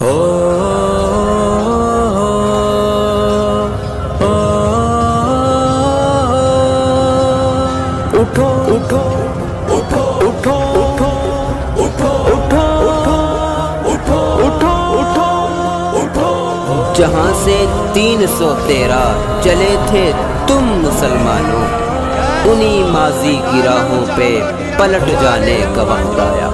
اٹھو اٹھو اٹھو اٹھو اٹھو اٹھو اٹھو اٹھو اٹھو اٹھو جہاں سے 313 چلے تھے تم مسلمانوں، انہی ماضی کی راہوں پہ پلٹ جانے کا وقت آیا۔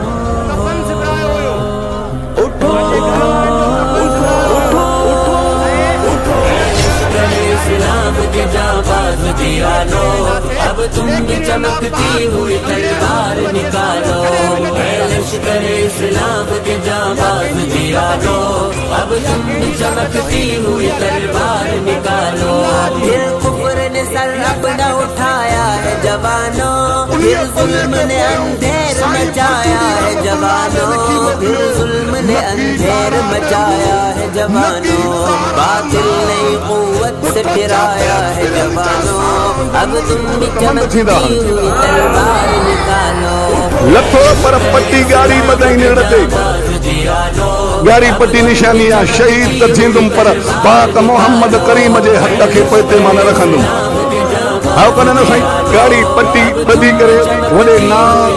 اسلام کے جانباز دیانو، اب تم بھی چمکتی ہوئی تلوار نکالو۔ اے لشکر اسلام کے جانباز دیانو، اب تم بھی چمکتی ہوئی تلوار نکالو۔ پھر کفر نے سر اپنا اٹھایا ہے جوانوں، پھر ظلم نے اندھیر مچایا ہے جوانوں، پھر ظلم نے اندھیر مچایا ہے جوانوں، باطل نئی قوت سے پھرایا ہے جوانوں، اب تم بھی چمکتی ہوئی تلوار نکالو۔ لکھو پر پٹی گاڑی بدائی نڑتے گاڑی پٹی نشانی شہید تھیندم پر پاک محمد کریم جے حق کے پوئتے مان رکھندم۔ ہاؤ کنے نہ سائیں گاڑی پٹی بدی کرے وڈے ناز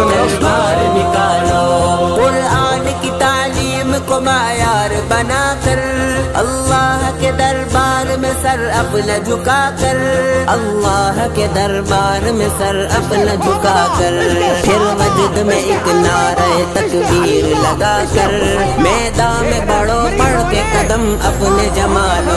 قرآن کی تعلیم کو معیار بنا کر، اللہ کے دربار میں سر اپنا جھکا کر، اللہ کے دربار میں سر اپنا جھکا کر، پھر مسجد میں ایک نعرہ تکبیر لگا کر، میدان میں بڑھو بڑھ کے قدم اپنے جما لو۔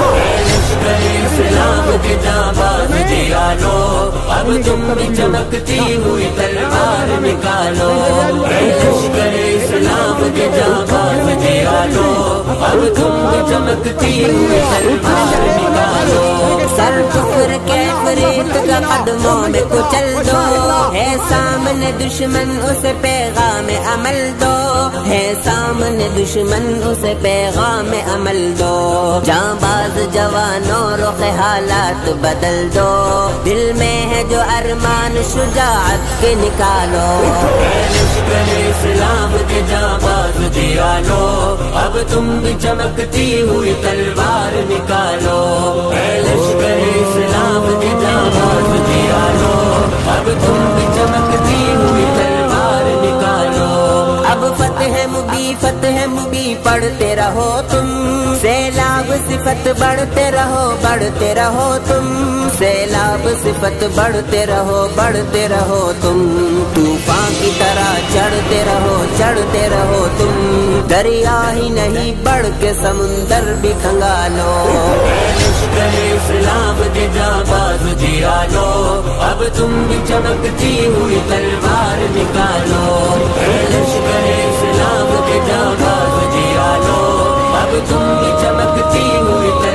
اسلام کے جانباز دیانو، اب تم بھی چمکتی ہوئی تلوار نکالو۔ اے لشکر اسلام کے جانباز دیانو، اب تم بھی چمکتی ہوئی تلوار نکالو۔ سر کفر کے فریق کا قدموں میں کچل دو، ہے سامنے دشمن اسے پیغام عمل دو، ہے سامنے دشمن اسے پیغام عمل دو، جانباز جوانوں رخ حالات بدل دو، دل میں ہے جو ارمان شجاعت کے نکالو۔ لشکر اسلام کے جانباز دیانو، اب تم بھی چمکتی ہوئی تلوار نکالو۔ اے لشکر اسلام کے جانباز دیانو، اب تم بھی چمکتی ہوئی تلوار نکالو۔ اب فتح مبی پڑھتے رہو تم، سیلاب صفت بڑھتے رہو بڑھتے رہو تم، سیلاب صفت بڑھتے رہو تم، طوفان کی طرح چڑھتے رہو تم، دریا ہی نہیں بڑھ کے سمندر بھی کھنگالو۔ لشکر اسلام کے جانباز دیانو، اب تم بھی چمکتی ہوئی تلوار نکالو۔ اے لشکر اسلام کے جانباز دیانو، اب تم بھی چمکتی ہوئی